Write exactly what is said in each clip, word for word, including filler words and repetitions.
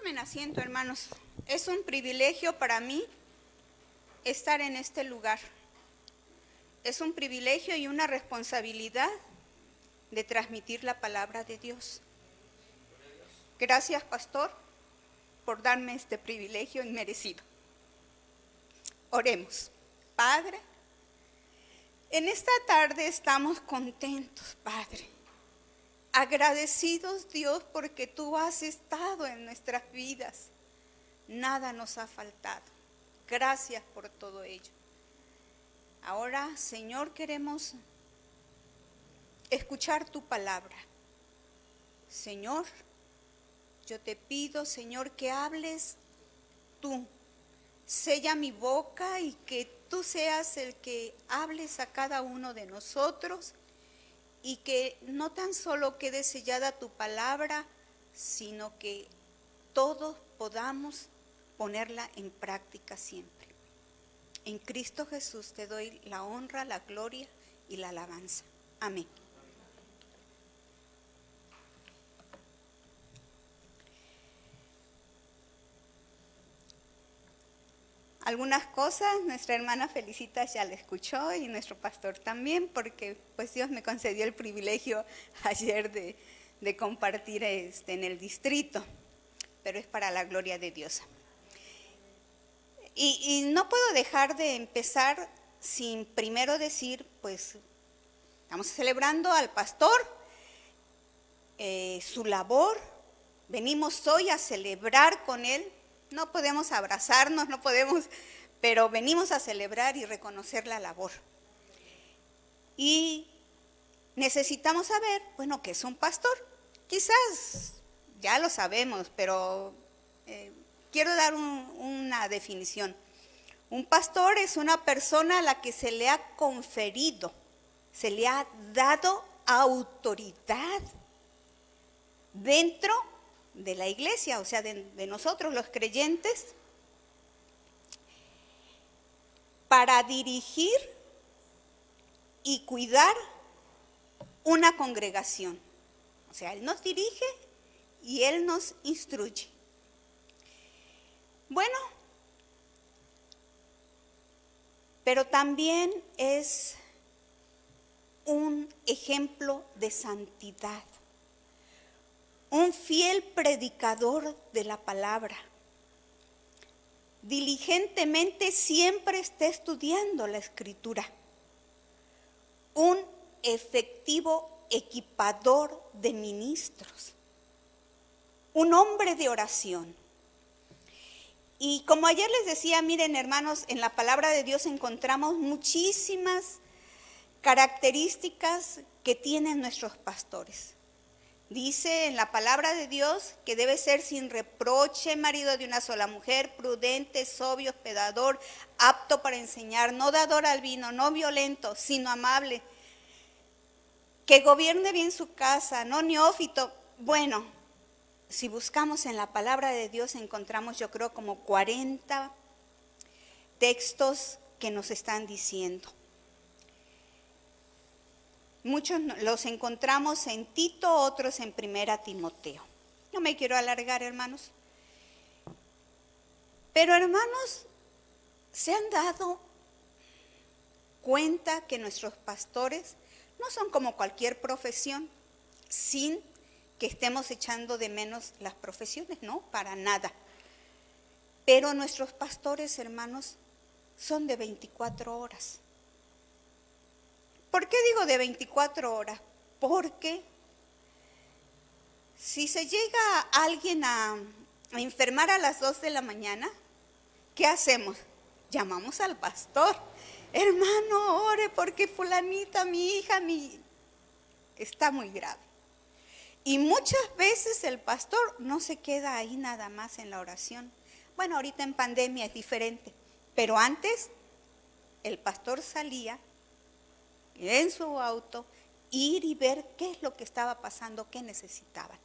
Tomen asiento, hermanos. Es un privilegio para mí estar en este lugar. Es un privilegio y una responsabilidad de transmitir la palabra de Dios. Gracias, pastor, por darme este privilegio inmerecido. Oremos. Padre, en esta tarde estamos contentos, Padre. Agradecidos, Dios, porque tú has estado en nuestras vidas. Nada nos ha faltado. Gracias por todo ello. Ahora, Señor, queremos escuchar tu palabra. Señor, yo te pido, Señor, que hables tú. Sella mi boca y que tú seas el que hables a cada uno de nosotros y que no tan solo quede sellada tu palabra, sino que todos podamos ponerla en práctica siempre. En Cristo Jesús te doy la honra, la gloria y la alabanza. Amén. Algunas cosas nuestra hermana Felicitas ya la escuchó y nuestro pastor también, porque pues Dios me concedió el privilegio ayer de, de compartir este, en el distrito, pero es para la gloria de Dios. Y, y no puedo dejar de empezar sin primero decir, pues estamos celebrando al pastor, eh, su labor, venimos hoy a celebrar con él. No podemos abrazarnos, no podemos, pero venimos a celebrar y reconocer la labor. Y necesitamos saber, bueno, ¿qué es un pastor? Quizás ya lo sabemos, pero eh, quiero dar un, una definición. Un pastor es una persona a la que se le ha conferido, se le ha dado autoridad dentro de la iglesia, o sea, de, de nosotros los creyentes, para dirigir y cuidar una congregación. O sea, Él nos dirige y Él nos instruye. Bueno, pero también es un ejemplo de santidad. Un fiel predicador de la palabra. Diligentemente siempre está estudiando la escritura. Un efectivo equipador de ministros. Un hombre de oración. Y como ayer les decía, miren hermanos, en la palabra de Dios encontramos muchísimas características que tienen nuestros pastores. Dice en la palabra de Dios que debe ser sin reproche, marido de una sola mujer, prudente, sobrio, hospedador, apto para enseñar, no dador al vino, no violento, sino amable, que gobierne bien su casa, no neófito. Bueno, si buscamos en la palabra de Dios encontramos, yo creo, como cuarenta textos que nos están diciendo. Muchos los encontramos en Tito, otros en Primera Timoteo. No me quiero alargar, hermanos. Pero, hermanos, ¿se han dado cuenta que nuestros pastores no son como cualquier profesión, sin que estemos echando de menos las profesiones? No, para nada. Pero nuestros pastores, hermanos, son de veinticuatro horas. ¿Por qué digo de veinticuatro horas? Porque si se llega alguien a, a enfermar a las dos de la mañana, ¿qué hacemos? Llamamos al pastor. Hermano, ore porque fulanita, mi hija, mi... está muy grave. Y muchas veces el pastor no se queda ahí nada más en la oración. Bueno, ahorita en pandemia es diferente, pero antes el pastor salía en su auto, ir y ver qué es lo que estaba pasando, qué necesitaban.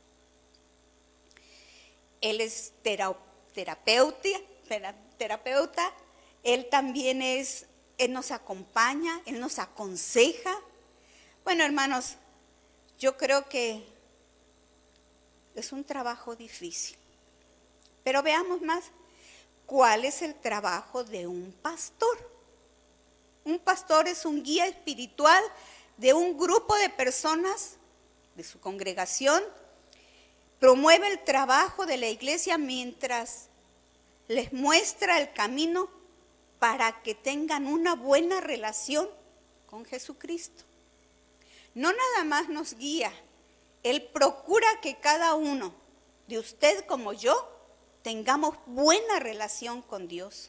Él es terapeuta, terapeuta, él también es, él nos acompaña, él nos aconseja. Bueno, hermanos, yo creo que es un trabajo difícil, Pero veamos más, ¿cuál es el trabajo de un pastor? Un pastor es un guía espiritual de un grupo de personas, de su congregación. Promueve el trabajo de la iglesia mientras les muestra el camino para que tengan una buena relación con Jesucristo. No nada más nos guía, Él procura que cada uno, de usted como yo, tengamos buena relación con Dios.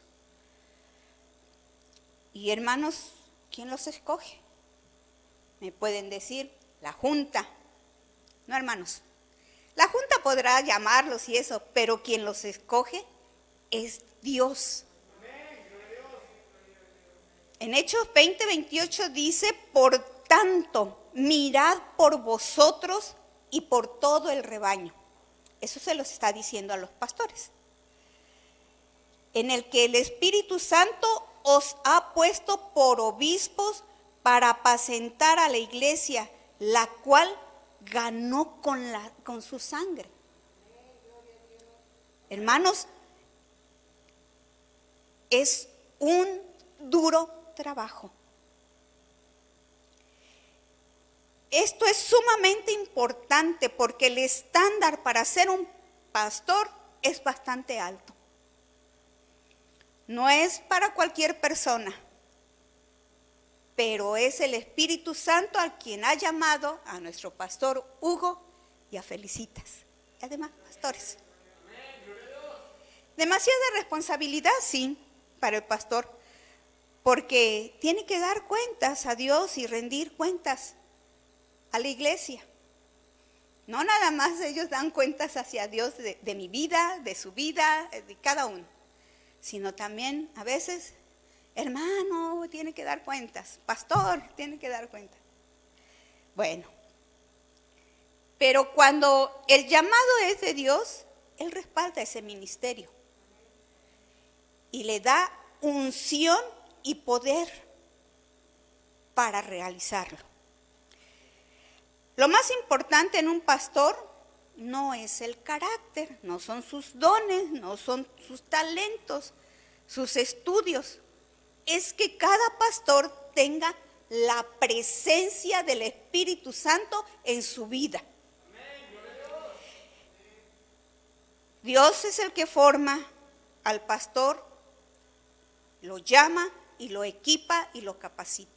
Y hermanos, ¿quién los escoge? Me pueden decir, la Junta. No, hermanos, la Junta podrá llamarlos y eso, pero quien los escoge es Dios. En Hechos veinte, veintiocho dice, por tanto, mirad por vosotros y por todo el rebaño. Eso se los está diciendo a los pastores. En el que el Espíritu Santo os ha puesto por obispos para apacentar a la iglesia, la cual ganó con, la, con su sangre. Hermanos, es un duro trabajo. Esto es sumamente importante porque el estándar para ser un pastor es bastante alto. No es para cualquier persona, pero es el Espíritu Santo al quien ha llamado a nuestro pastor Hugo y a Felicitas, y además pastores. Demasiada responsabilidad, sí, para el pastor, porque tiene que dar cuentas a Dios y rendir cuentas a la iglesia. No nada más ellos dan cuentas hacia Dios de, de mi vida, de su vida, de cada uno, sino también a veces, hermano, tiene que dar cuentas, pastor, tiene que dar cuentas. Bueno, pero cuando el llamado es de Dios, Él respalda ese ministerio y le da unción y poder para realizarlo. Lo más importante en un pastor no es el carácter, no son sus dones, no son sus talentos, sus estudios. Es que cada pastor tenga la presencia del Espíritu Santo en su vida. Dios es el que forma al pastor, lo llama y lo equipa y lo capacita.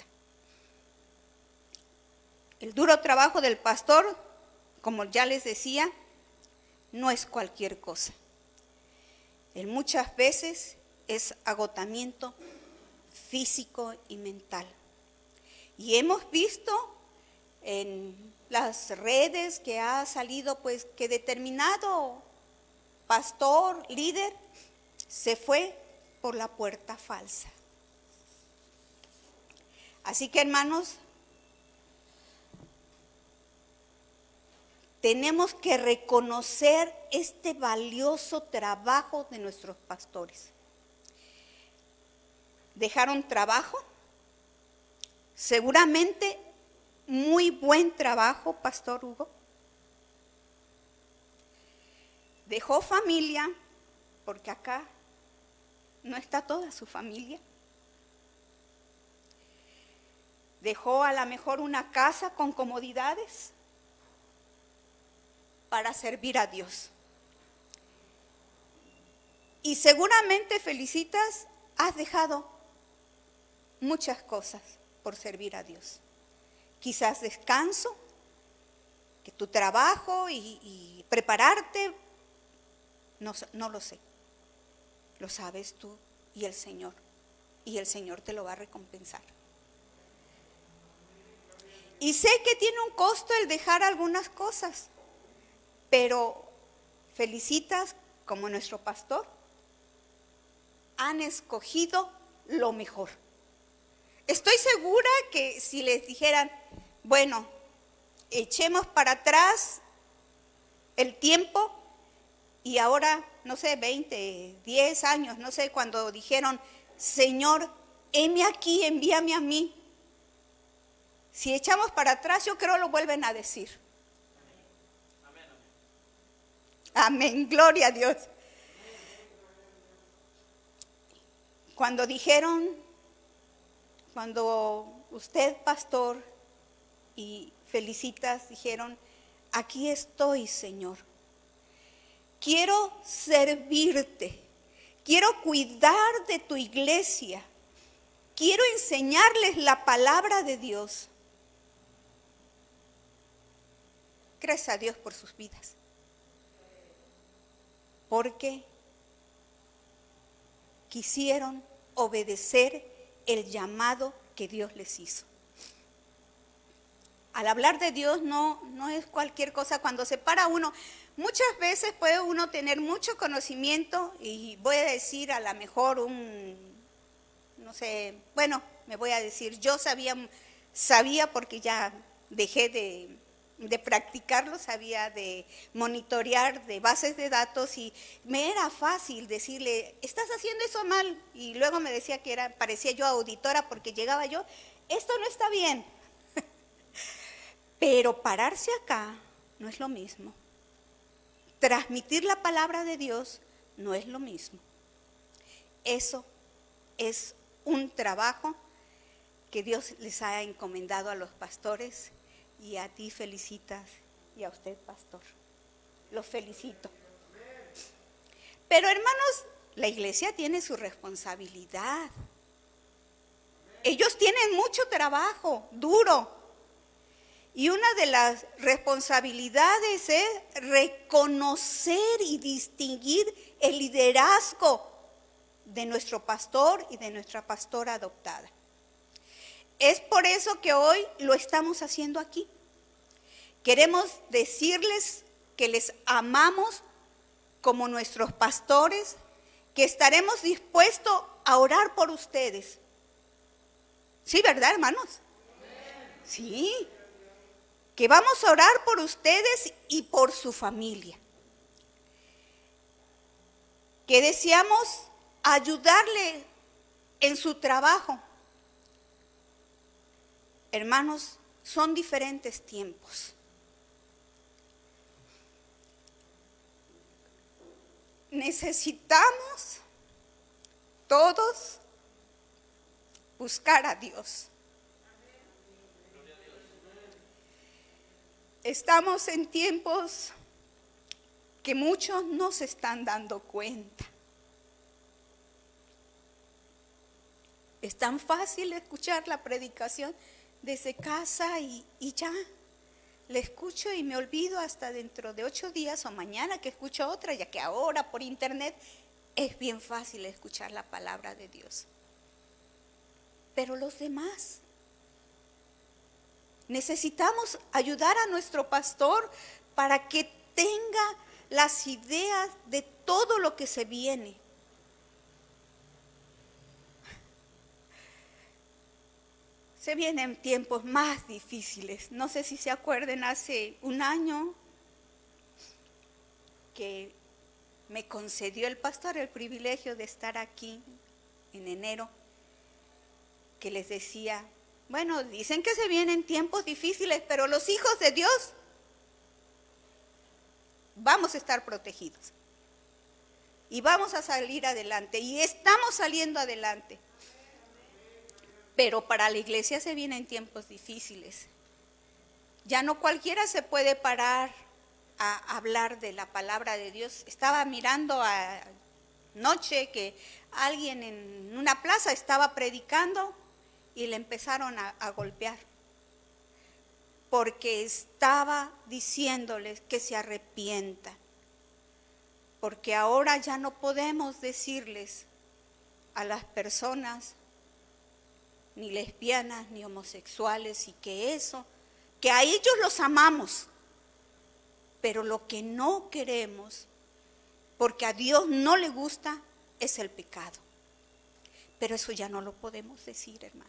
El duro trabajo del pastor, como ya les decía, no es cualquier cosa. Él muchas veces es agotamiento físico y mental. Y hemos visto en las redes que ha salido pues que determinado pastor, líder, se fue por la puerta falsa. Así que, hermanos, tenemos que reconocer este valioso trabajo de nuestros pastores. ¿Dejaron trabajo? Seguramente muy buen trabajo, Pastor Hugo. Dejó familia, porque acá no está toda su familia. Dejó a lo mejor una casa con comodidades para servir a Dios. Y seguramente, Felicitas, has dejado muchas cosas por servir a Dios. Quizás descanso, que tu trabajo y, y prepararte, no, no lo sé. Lo sabes tú y el Señor. Y el Señor te lo va a recompensar. Y sé que tiene un costo el dejar algunas cosas, pero Felicitas, como nuestro pastor, han escogido lo mejor. Estoy segura que si les dijeran, bueno, echemos para atrás el tiempo y ahora, no sé, veinte, diez años, no sé, cuando dijeron, Señor, heme aquí, envíame a mí. Si echamos para atrás, yo creo lo vuelven a decir. Amén, amén, gloria a Dios. Cuando dijeron, cuando usted, pastor, y Felicitas dijeron, aquí estoy, Señor. Quiero servirte, quiero cuidar de tu iglesia, quiero enseñarles la palabra de Dios. Gracias a Dios por sus vidas. Porque quisieron obedecer el llamado que Dios les hizo. Al hablar de Dios no, no es cualquier cosa. Cuando se para uno, muchas veces puede uno tener mucho conocimiento y voy a decir a lo mejor un, no sé, bueno, me voy a decir, yo sabía, sabía porque ya dejé de, de practicarlo, sabía de monitorear de bases de datos y me era fácil decirle, estás haciendo eso mal. Y luego me decía que era, parecía yo auditora porque llegaba yo, esto no está bien. Pero pararse acá no es lo mismo. Transmitir la palabra de Dios no es lo mismo. Eso es un trabajo que Dios les ha encomendado a los pastores y a ti, Felicitas, y a usted, pastor. Los felicito. Pero hermanos, la iglesia tiene su responsabilidad. Ellos tienen mucho trabajo, duro. Y una de las responsabilidades es reconocer y distinguir el liderazgo de nuestro pastor y de nuestra pastora adoptada. Es por eso que hoy lo estamos haciendo aquí. Queremos decirles que les amamos como nuestros pastores, que estaremos dispuestos a orar por ustedes. Sí, ¿verdad, hermanos? Sí. Que vamos a orar por ustedes y por su familia. Que deseamos ayudarle en su trabajo. Hermanos, son diferentes tiempos. Necesitamos todos buscar a Dios. Estamos en tiempos que muchos no se están dando cuenta. Es tan fácil escuchar la predicación desde casa y, y ya. Le escucho y me olvido hasta dentro de ocho días o mañana que escucho otra, ya que ahora por internet es bien fácil escuchar la palabra de Dios. Pero los demás, necesitamos ayudar a nuestro pastor para que tenga las ideas de todo lo que se viene. Se vienen tiempos más difíciles. No sé si se acuerdan, hace un año que me concedió el pastor el privilegio de estar aquí en enero, que les decía, bueno, dicen que se vienen tiempos difíciles, pero los hijos de Dios vamos a estar protegidos. Y vamos a salir adelante. Y estamos saliendo adelante. Pero para la iglesia se vienen tiempos difíciles. Ya no cualquiera se puede parar a hablar de la palabra de Dios. Estaba mirando anoche que alguien en una plaza estaba predicando y le empezaron a, a golpear, porque estaba diciéndoles que se arrepienta, porque ahora ya no podemos decirles a las personas, ni lesbianas, ni homosexuales, y que eso, que a ellos los amamos, pero lo que no queremos, porque a Dios no le gusta, es el pecado. Pero eso ya no lo podemos decir, hermanos.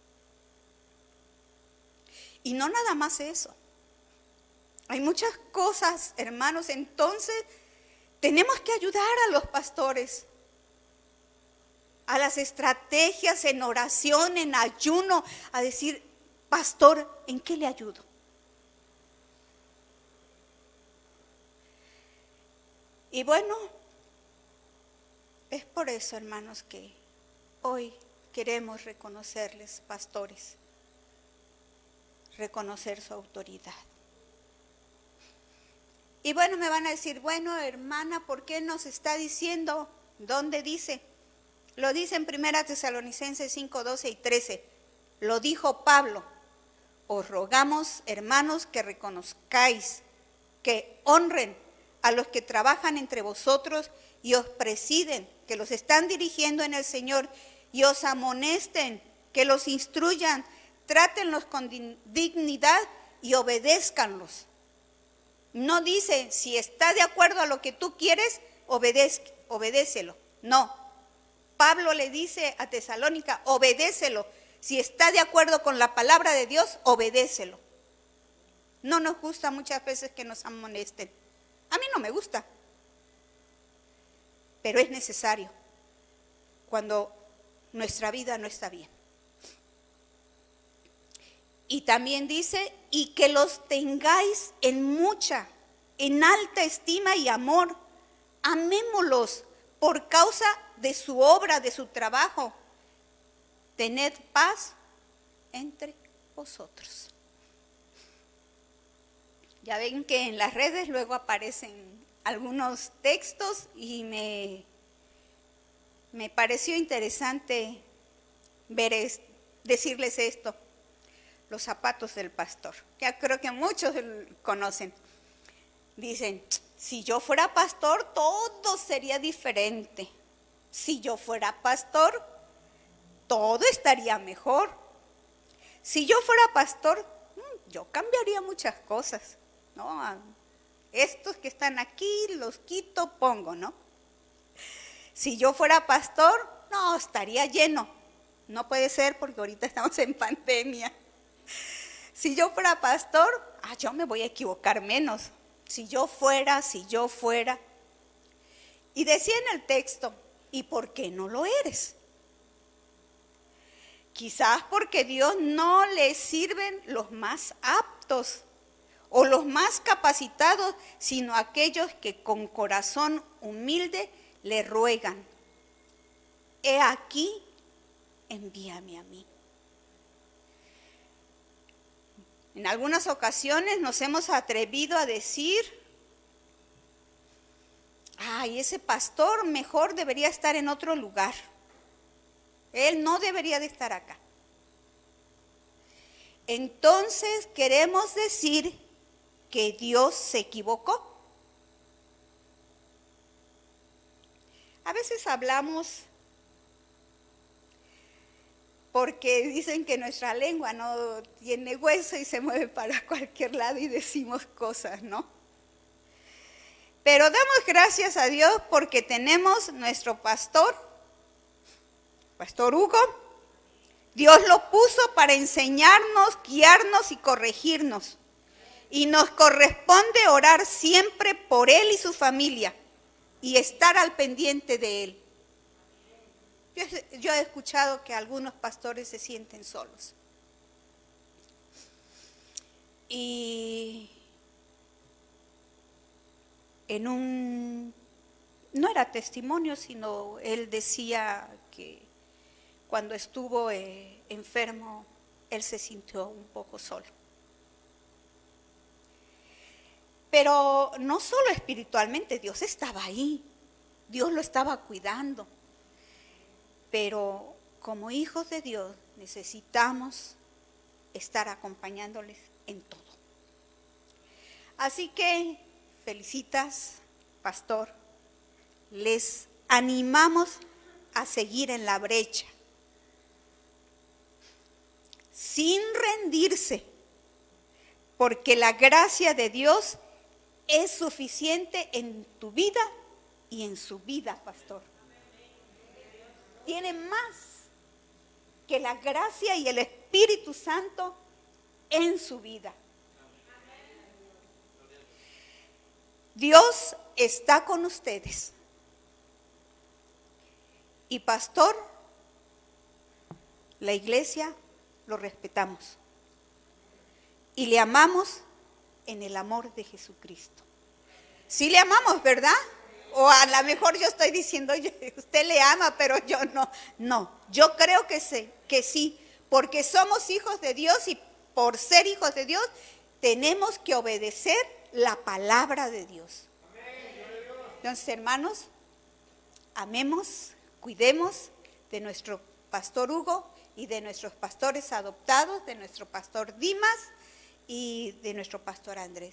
Y no nada más eso. Hay muchas cosas, hermanos. Entonces, tenemos que ayudar a los pastores, a las estrategias en oración, en ayuno, a decir, pastor, ¿en qué le ayudo? Y bueno, es por eso, hermanos, que hoy queremos reconocerles, pastores, reconocer su autoridad. Y bueno, me van a decir, bueno, hermana, ¿por qué nos está diciendo? ¿Dónde dice? Lo dice en primera Tesalonicenses cinco, doce y trece. Lo dijo Pablo. Os rogamos, hermanos, que reconozcáis, que honren a los que trabajan entre vosotros y os presiden, que los están dirigiendo en el Señor, y os amonesten, que los instruyan, trátenlos con dignidad y obedézcanlos. No dice, si está de acuerdo a lo que tú quieres, obedez, obedécelo. No. Pablo le dice a Tesalónica, obedécelo. Si está de acuerdo con la palabra de Dios, obedécelo. No nos gusta muchas veces que nos amonesten. A mí no me gusta. Pero es necesario cuando nuestra vida no está bien. Y también dice, y que los tengáis en mucha, en alta estima y amor. Amémoslos por causa de su obra, de su trabajo. Tened paz entre vosotros. Ya ven que en las redes luego aparecen algunos textos y me, me pareció interesante ver es, decirles esto. Los zapatos del pastor. Ya creo que muchos conocen. Dicen, si yo fuera pastor, todo sería diferente. Si yo fuera pastor, todo estaría mejor. Si yo fuera pastor, yo cambiaría muchas cosas, ¿no? Estos que están aquí, los quito, pongo, ¿no? Si yo fuera pastor, no, estaría lleno. No puede ser porque ahorita estamos en pandemia. Si yo fuera pastor, ah, yo me voy a equivocar menos. Si yo fuera, si yo fuera. Y decía en el texto, ¿y por qué no lo eres? Quizás porque Dios no le sirven los más aptos o los más capacitados, sino aquellos que con corazón humilde le ruegan. He aquí, envíame a mí. En algunas ocasiones nos hemos atrevido a decir, ay, ese pastor mejor debería estar en otro lugar. Él no debería de estar acá. Entonces queremos decir que Dios se equivocó. A veces hablamos porque dicen que nuestra lengua no tiene hueso y se mueve para cualquier lado y decimos cosas, ¿no? Pero damos gracias a Dios porque tenemos nuestro pastor, Pastor Hugo. Dios lo puso para enseñarnos, guiarnos y corregirnos. Y nos corresponde orar siempre por él y su familia y estar al pendiente de él. Yo, yo he escuchado que algunos pastores se sienten solos. Y en un, no era testimonio, sino él decía que cuando estuvo eh, enfermo, él se sintió un poco solo. Pero no solo espiritualmente, Dios estaba ahí, Dios lo estaba cuidando. Pero como hijos de Dios necesitamos estar acompañándoles en todo. Así que felicitas, pastor, les animamos a seguir en la brecha, sin rendirse, porque la gracia de Dios es suficiente en tu vida y en su vida, pastor. Tiene más que la gracia y el Espíritu Santo en su vida. Dios está con ustedes. Y pastor, la iglesia lo respetamos. Y le amamos en el amor de Jesucristo. Sí le amamos, ¿verdad? O a lo mejor yo estoy diciendo, usted le ama, pero yo no. No, yo creo que sí, que sí, porque somos hijos de Dios y por ser hijos de Dios tenemos que obedecer la palabra de Dios. Entonces, hermanos, amemos, cuidemos de nuestro pastor Hugo y de nuestros pastores adoptados, de nuestro pastor Dimas y de nuestro pastor Andrés.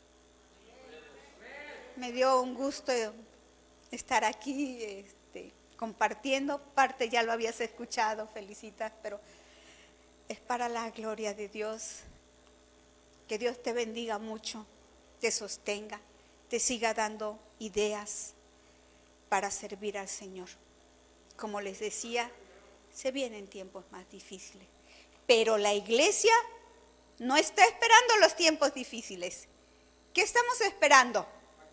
Me dio un gusto estar aquí este, compartiendo. Parte ya lo habías escuchado, felicitas, pero es para la gloria de Dios. Que Dios te bendiga mucho, te sostenga, te siga dando ideas para servir al Señor. Como les decía, se vienen tiempos más difíciles, pero la iglesia no está esperando los tiempos difíciles. ¿Qué estamos esperando?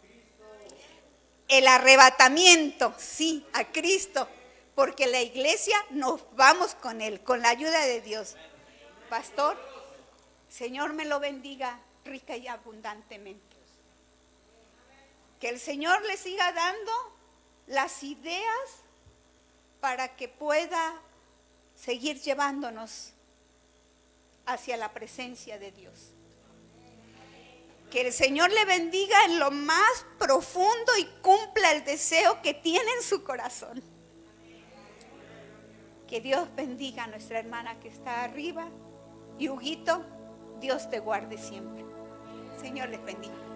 El arrebatamiento, sí, a Cristo, porque la iglesia nos vamos con Él, con la ayuda de Dios. Pastor, Señor me lo bendiga rica y abundantemente. Que el Señor le siga dando las ideas para que pueda seguir llevándonos hacia la presencia de Dios. Que el Señor le bendiga en lo más profundo y cumpla el deseo que tiene en su corazón. Que Dios bendiga a nuestra hermana que está arriba. Y Huguito, Dios te guarde siempre. Señor les bendiga.